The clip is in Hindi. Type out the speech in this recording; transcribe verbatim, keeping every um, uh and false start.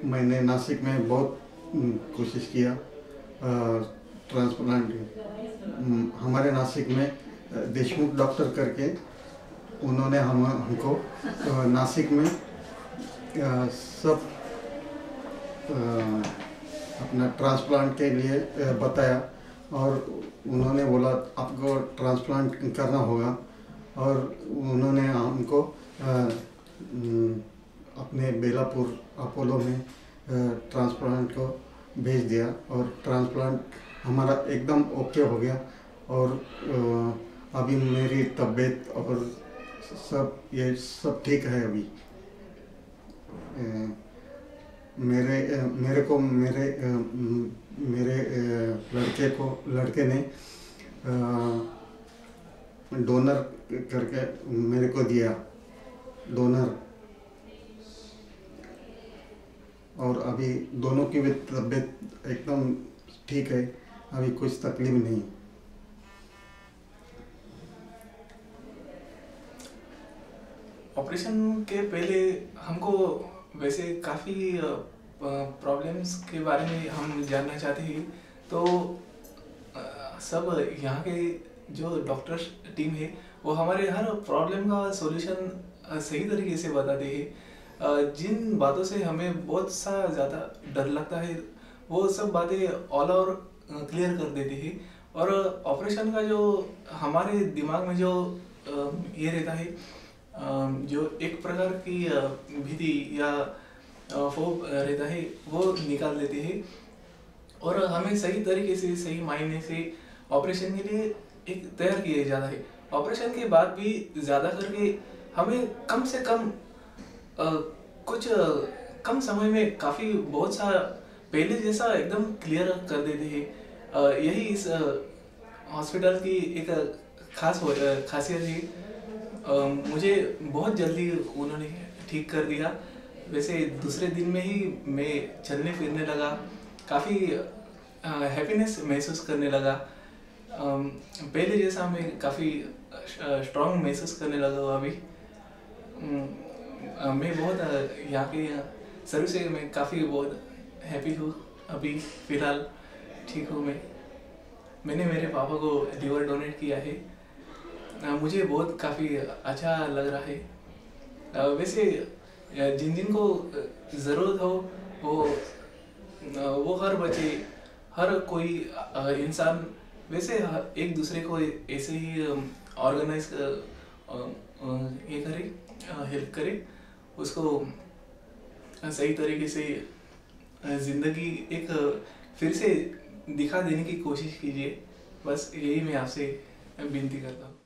मैंने नासिक में बहुत कोशिश किया ट्रांसप्लांट। हमारे नासिक में देशमुख डॉक्टर करके उन्होंने हम हमको नासिक में सब अपना ट्रांसप्लांट के लिए बताया और उन्होंने बोला आपको ट्रांसप्लांट करना होगा और उन्होंने हमको अपने बेलापुर अपोलो में ट्रांसप्लांट को भेज दिया और ट्रांसप्लांट हमारा एकदम ओके हो गया और अभी मेरी तबीयत और सब ये सब ठीक है। अभी मेरे मेरे को मेरे मेरे लड़के को लड़के ने डोनर करके मेरे को दिया डोनर, और अभी दोनों की भी तबीयत एकदम ठीक है, अभी कुछ तकलीफ नहीं। ऑपरेशन के पहले हमको वैसे काफ़ी प्रॉब्लम्स के बारे में हम जानना चाहते हैं, तो सब यहाँ के जो डॉक्टर टीम है वो हमारे हर प्रॉब्लम का सॉल्यूशन सही तरीके से बताते हैं। जिन बातों से हमें बहुत सा ज़्यादा डर लगता है वो सब बातें ऑल ओवर क्लियर कर देते हैं। और ऑपरेशन का जो हमारे दिमाग में जो ये रहता है, जो एक प्रकार की भीति या फोब रहता है वो निकाल देते हैं और हमें सही तरीके से सही मायने से ऑपरेशन के लिए एक तैयार किया जाता है। ऑपरेशन के बाद भी ज़्यादा करके हमें कम से कम आ, कुछ कम समय में काफ़ी बहुत सा पहले जैसा एकदम क्लियर कर देते हैं। यही इस हॉस्पिटल की एक खास खासियत है। Uh, मुझे बहुत जल्दी उन्होंने ठीक कर दिया। वैसे दूसरे दिन में ही मैं चलने फिरने लगा, काफ़ी हैप्पीनेस महसूस करने लगा। uh, पहले जैसा मैं काफ़ी स्ट्रॉन्ग महसूस करने लगा अभी। uh, मैं बहुत यहाँ के सर्विस से मैं काफ़ी बहुत हैप्पी हूँ। अभी फ़िलहाल ठीक हूँ मैं। मैंने मेरे पापा को लिवर डोनेट किया है। मुझे बहुत काफ़ी अच्छा लग रहा है। वैसे जिन जिन को ज़रूरत हो वो वो हर बच्चे हर कोई इंसान वैसे एक दूसरे को ऐसे ही ऑर्गेनाइज ये करे, हेल्प करे, उसको सही तरीके से ज़िंदगी एक फिर से दिखा देने की कोशिश कीजिए। बस यही मैं आपसे विनती करता हूँ।